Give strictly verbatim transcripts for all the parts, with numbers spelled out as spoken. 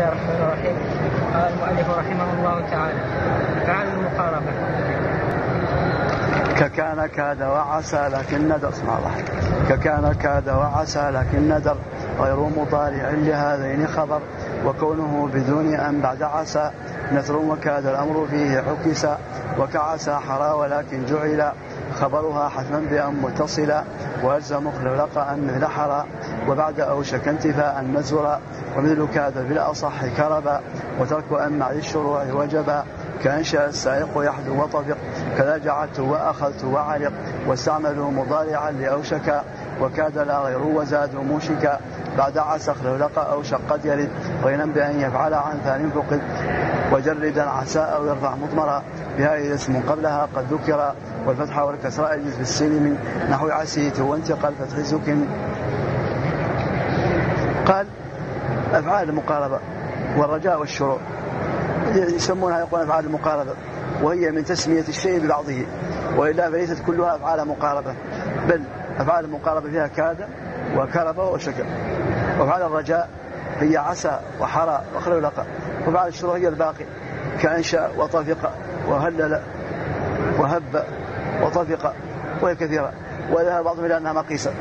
الرحمن الرحيم. قال المؤلف رحمه الله تعالى: أفعال المقاربة ككان كاد وعسى لكن ندر. اسمع الله. ككان كاد وعسى لكن ندر غير مضارع لهذين خبر، وكونه بدون أن بعد عسى نثر، وكاد الأمر فيه عكسا، وكعسى حرى ولكن جعل خبرها حتما بأن متصلا، وألزم خلق أن مثل حرى، وبعد أوشك انتفاء نزرا، ومثل كاد في الأصح كربا، وترك أن مع الشروع وجبا، كأنشأ السائق يحدو وطفق، كذا جعلت وأخذت وعلق، واستعملوا مضارعا لأوشك، وكاد لا غير وزادوا موشكا، بعد عسى خلق أوشك قد يرد غينا بأن يفعل عن ثاني فقد، وجردا عسى أو يرفع مضمرا بها إذا اسم قبلها قد ذكر، والفتح والكسراء يجوز في السلم نحو عسيت وانتقل فتح سكن. قال أفعال المقاربة والرجاء والشروع يسمونها يقولون أفعال المقاربة، وهي من تسمية الشيء ببعضه، وإلا فليست كلها أفعال مقاربة، بل أفعال المقاربة فيها كاد وكرب وشكر. وأفعال الرجاء هي عسى وحرى وخلق، وأفعال الشروع هي الباقي كأنشأ وطفق وهلل وهب وطفق، وهي كثيرة، وذهب بعضهم إلى أنها مقيسة.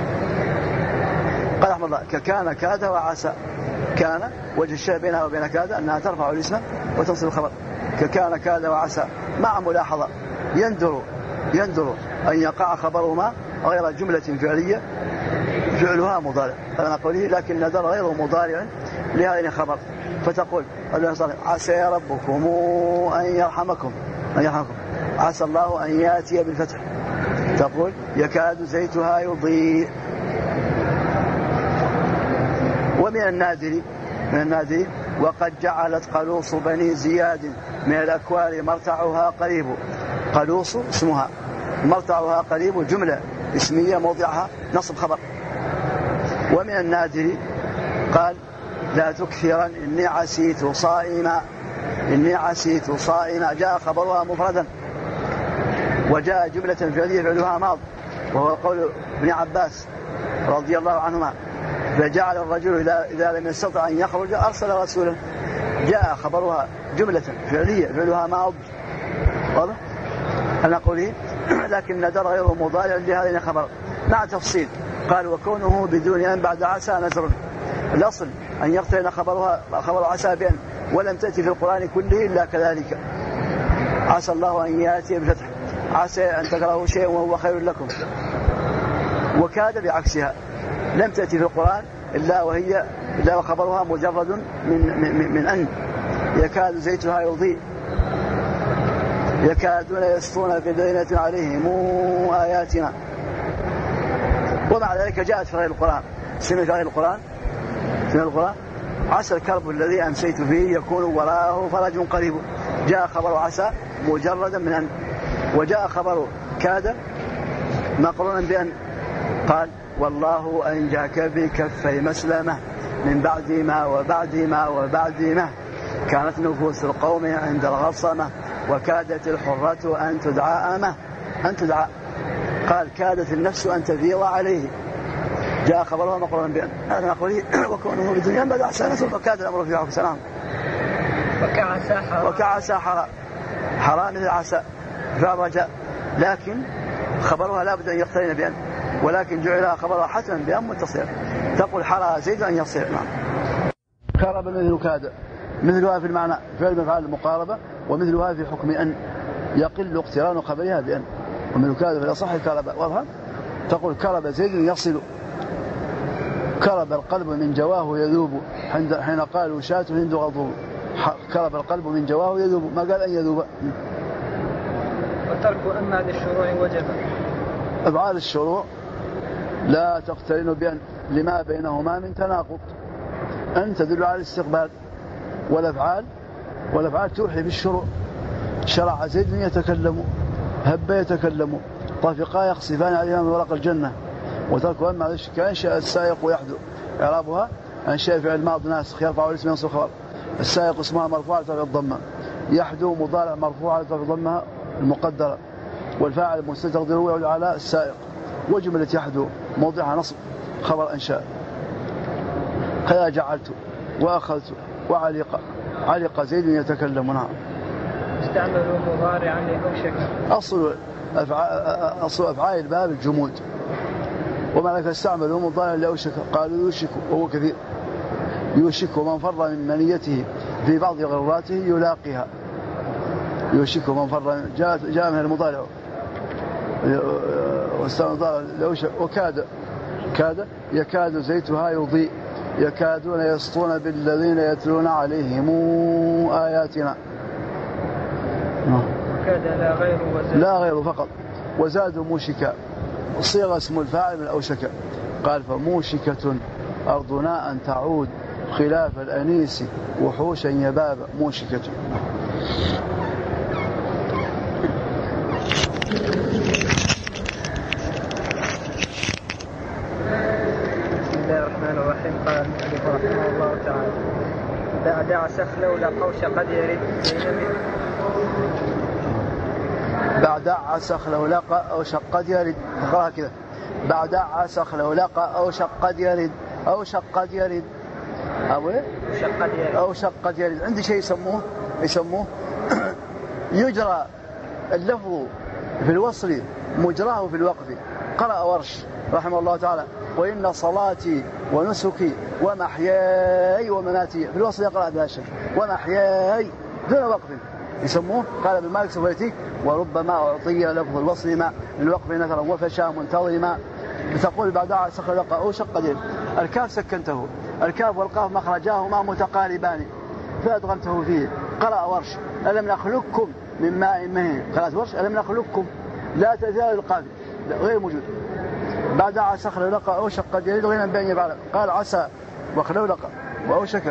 قال رحمه الله: ككان كاد وعسى. كان وجه الشيء بينها وبين كاد أنها ترفع الاسم وتنصب الخبر، ككان كاد وعسى، مع ملاحظة يندر يندر أن يقع خبرهما غير جملة فعلية فعلها مضارع، فأنا قوله لكن ندر غير مضارع لهذه خبر، فتقول عسى ربكم أن يرحمكم أن يرحمكم عسى الله أن يأتي بالفتح، تقول يكاد زيتها يضيء. ومن النادر من النادر وقد جعلت قلوص بني زياد من الأكوار مرتعها قريب. قلوص اسمها، مرتعها قريب، جملة اسمية موضعها نصب خبر. ومن النادر قال: لا تكثرا إني عسيت صائما. إني عسيت صائما جاء خبرها مفردا، وجاء جملة فعلية فعلها ماض، وهو قول ابن عباس رضي الله عنهما: فجعل الرجل إذا لم يستطع أن يخرج أرسل رسولا. جاء خبرها جملة فعلية فعلها ماض، واضح؟ أنا قوله لكن ندر غير مضارع لهذين خبر، مع تفصيل. قال: وكونه بدون أن بعد عسى نزر. الأصل أن يقترن خبرها خبر عسى بأن، ولم تأتي في القرآن كله إلا كذلك. عسى الله أن يأتي بفتح، عسى أن تكرهوا شيئا وهو خير لكم. وكاد بعكسها، لم تأتي في القرآن إلا وهي إلا وخبرها مجرد من, من, من أن. يكاد زيتها يضيء، يكادون يسطون ببينة عليهم آياتنا. ومع ذلك جاءت في غير القرآن، سمعت في غير القرآن في القرآن عسى الكرب الذي أمسيت فيه يكون وراءه فرج قريب. جاء خبر عسى مجردا من أن، وجاء خبر كاد مقرونا بأن. قال: والله أنجاك بكفي مسلمة من بعد ما وبعد ما وبعد ما كانت نفوس القوم عند الغصمة، وكادت الحرة أن تدعى أمه أن تدعى. قال: كادت النفس أن تفيض عليه. جاء خبرها مقرونا بأن. هذا نقول وكونه بدنيا بعد أحسن نسل، فكاد الأمر فيه عفو سلام. وكعسى حرى وكعسى حرى حرى مثل عسى فالرجاء، لكن خبرها لا بد أن يقترن بأن، ولكن جعلها خبرها حتما بأن متصلا. تقول حرى زيد أن يصير. نعم. كرب مثل كاد، مثلها في المعنى فعل من أفعال المقاربة، ومثلها في حكم أن يقل اقتران خبرها بأن، ومثل كاد في الأصح كرب. واضح؟ تقول كرب زيد يصل. كرب القلب من جواه يذوب، حين قالوا شاة هند غضوب. كرب القلب من جواه يذوب، ما قال أن يذوب. وترك أما للشروع وجب. أفعال الشروع لا تقترن بأن لما بينهما من تناقض. أن تدل على الاستقبال، والأفعال والأفعال توحي بالشروع. شرع زيد يتكلم، هب يتكلم، طافقا يخصفان عليها من ورق الجنة. وترك أما كأنشأ السائق يحدو. إعرابها أنشأ فعل ماض ناسخ يرفع الاسم ينصب خبر. السائق اسمها مرفوع على الضمة، يحدو مضارع مرفوع على الضمة المقدرة، والفاعل المستتر يعود على السائق. وجملة يحدو موضعها نصب خبر أنشاء. كذا جعلت وأخذت وعلق علق زيد يتكلم. نعم. استعملوا مضارعا لأوشك. أصل أفعال, أصل أفعال الباب الجمود، وما لك استعملوا مضارعا لأوشك قالوا يوشك وهو كثير، يوشك ومن فر من منيته في بعض غرواته يلاقيها، يوشك ومن فر جاء, جاء من المضارع واستعمل لأوشك. وكاد كاد يكاد زيتها يضيء يكادون يسطون بالذين يتلون عليهم آياتنا. وكاد لا غير وزاد لا غير فقط. وزادوا موشكا صيغ اسم الفاعل من أوشك. قال فموشكة أرضنا أن تعود خلاف الأنيس وحوشا يباب. موشكة. بسم الله الرحمن الرحيم. قال المؤلف رحمه الله تعالى بعد سخلو لقوش قد يرد بين بعد عسخ لو لقى أو شقد يرد. اقرأها كذا. بعد عسخ لو لقى أو شقد يرد أو شقد يرد أو شقد يرد أو شقد يرد. عندي شيء يسموه يسموه يجرى اللفظ في الوصل مجراه في الوقف. قرأ ورش رحمه الله تعالى وإن صلاتي ونسكي ومحياي ومماتي. في الوصل يقرأ بهذا الشكل ومحياي دون وقف يسموه. قال ابن مالك سويتي وربما أعطي لفظ الوصل ما للوقف نثرا وفشا منتظما. بتقول بعد عسخ لقى أو شق دير. الكاف سكنته. الكاف والقاف مخرجاهما متقاربان فأدغمته فيه. قرأ ورش ألم نخلقكم من ماء مهين. قرأت ورش ألم نخلقكم لا تزال القاف غير موجود. بعد عسخ لقى أو شق دير غير بين يفعل. قال عسى وخلو لقى وأوشك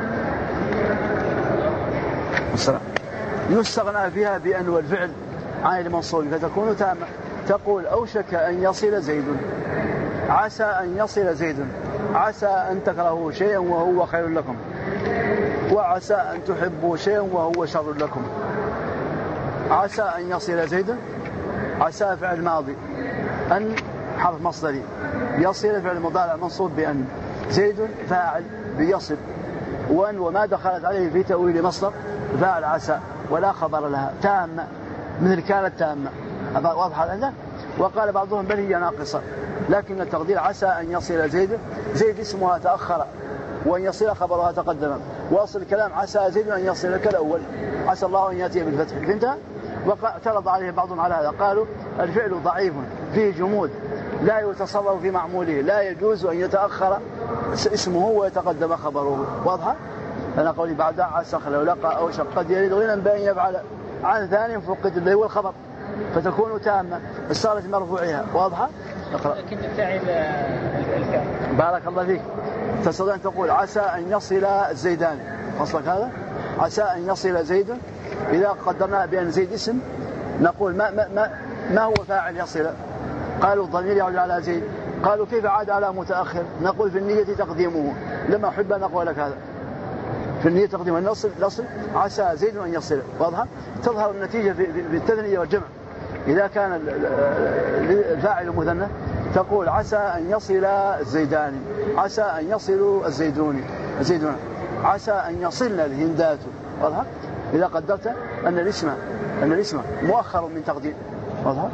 السلام. يستغنى فيها بأن والفعل عن المنصوب فتكون تامة. تقول أوشك أن يصل زيد عسى أن يصل زيد. عسى أن تكرهوا شيئا وهو خير لكم وعسى أن تحبوا شيئا وهو شر لكم. عسى أن يصل زيد. عسى فعل ماضي أن حرف مصدري يصل فعل مضارع منصوب بأن. زيد فاعل بيصل وأن وما دخلت عليه في تأويل مصدر فاعل عسى ولا خبر لها تامة مثل كانت تامة. واضح هذا. وقال بعضهم بل هي ناقصة لكن التقدير عسى أن يصل زيد. زيد اسمها تأخر وأن يصل خبرها تقدم. واصل الكلام عسى زيد أن يصل كالأول عسى الله أن يأتي بالفتح. فهمت؟ واعترض عليه بعضهم على هذا قالوا الفعل ضعيف فيه جمود لا يتصرف في معموله لا يجوز أن يتأخر اسمه ويتقدم خبره. واضحة؟ أنا قولي بعد عسخ لو لقى أو شقد يريد غير بأن يفعل عن ثاني فقد اللي هو الخبر فتكون تامة صارت مرفوعها. واضحة؟ اقرأ. لكن فعل الكاف. بارك الله فيك. تستطيع أن تقول عسى أن يصل الزيدان. فصلك هذا عسى أن يصل زيد. إذا قدرنا بأن زيد اسم نقول ما, ما, ما, ما هو فاعل يصل. قالوا الضمير يعود على زيد. قالوا كيف عاد على متأخر. نقول في النية تقديمه لما أحب أن أقول لك هذا في النية تقديم النصل الأصل عسى زيد أن يصل. واضحة؟ تظهر النتيجة في التثنية والجمع. إذا كان الفاعل مثنى تقول عسى أن يصل الزيدان عسى أن يصلوا الزيدون الزيدون عسى أن يصلن الهندات. واضحة؟ إذا قدرت أن الاسم أن الاسم مؤخر من تقديم. واضحة؟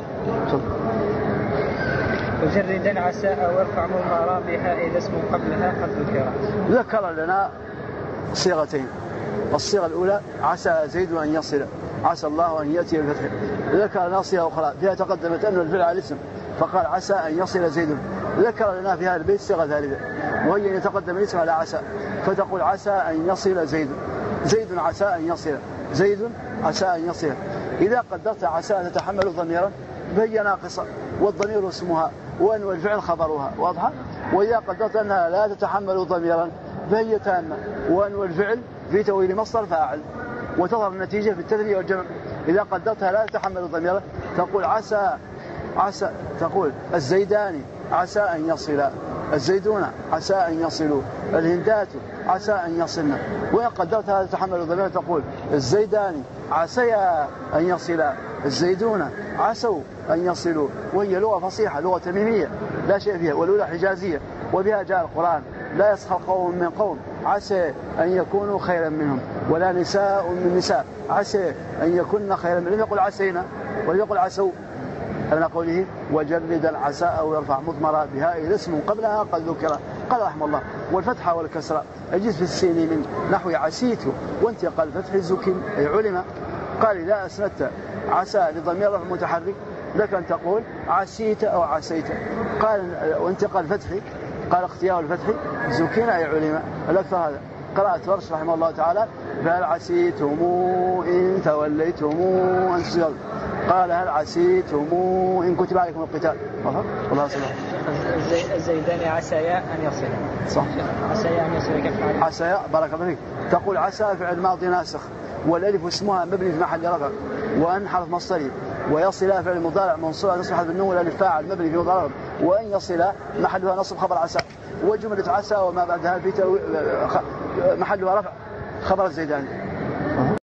وجردا عسى أو ارفع مضمرا بها إذا اسم قبلها قد ذكر. ذكر لنا صيغتين. الصيغة الأولى عسى زيد أن يصل عسى الله أن يأتي بالفتح. ذكر لنا صيغة أخرى فيها تقدمت أن الفعل على الاسم فقال عسى أن يصل زيد. ذكر لنا في هذا البيت صيغة ثالثة وهي أن يتقدم الاسم على عسى فتقول عسى أن يصل زيد. زيد عسى أن يصل زيد عسى أن يصل. إذا قدرت عسى تتحمل ضميرا فهي ناقصة والضمير اسمها وأن والفعل خبرها. واضحة؟ وإذا قدرت أنها لا تتحمل ضميرا فهي تامة وأن والفعل في تأويل مصدر فاعل وتظهر النتيجة في التثنية والجمع. إذا قدرتها لا تتحمل ضميرا تقول عسى عسى تقول الزيدان عسى أن يصلا الزيدون عسى أن يصلوا الهندات عسى أن يصلن. وإن قدرتها تتحمل ضميرا تقول الزيدان عسيا أن يصلا الزيدون عسوا أن يصلوا. وهي لغة فصيحة لغة تميمية لا شيء فيها والأولى حجازية وبها جاء القرآن لا يسخر قوم من قوم عسى أن يكونوا خيرا منهم، ولا نساء من نساء عسى أن يكون خيرا منهم. لم يقل عسينا ولم يقل عسوا، أنا قوله وجرد العساء ويرفع مضمرا بها إذا اسم قبلها قد ذكر. قال رحمه الله والفتحة والكسرة يجوز في السين من نحو عسيت وانتقال فتح الزكين أي علم. قال إذا أسندت عسى لضمير رفع متحرك لك أن تقول عسيت أو عسيت. قال وانتقال فتحي قال اختيار الفتح زكين أي علم. الأكثر هذا قراءة ورش رحمه الله تعالى فهل عسيتم إن توليتم أن تسجدوا. قال هل عسيتم إن كتب عليكم القتال. الله سبحانه. الزيداني عسى أن يصل. صح. عسى أن يصل كيف عليه؟ عسى بارك الله فيك. تقول عسى فعل ماضي ناسخ والالف اسمها مبني في محل رفع وأن حرف مصدري ويصل فعل مضارع منصوب تصبح بالنون والالف فاعل مبني في مضارع وأن يصل محلها نصب خبر عسى وجملة عسى وما بعدها في محلها رفع خبر الزيداني.